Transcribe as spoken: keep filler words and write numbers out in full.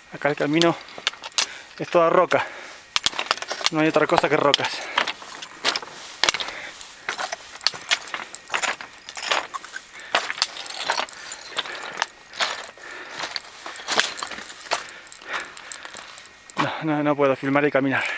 Acá el camino es toda roca. No hay otra cosa que rocas. No, no, no puedo filmar y caminar.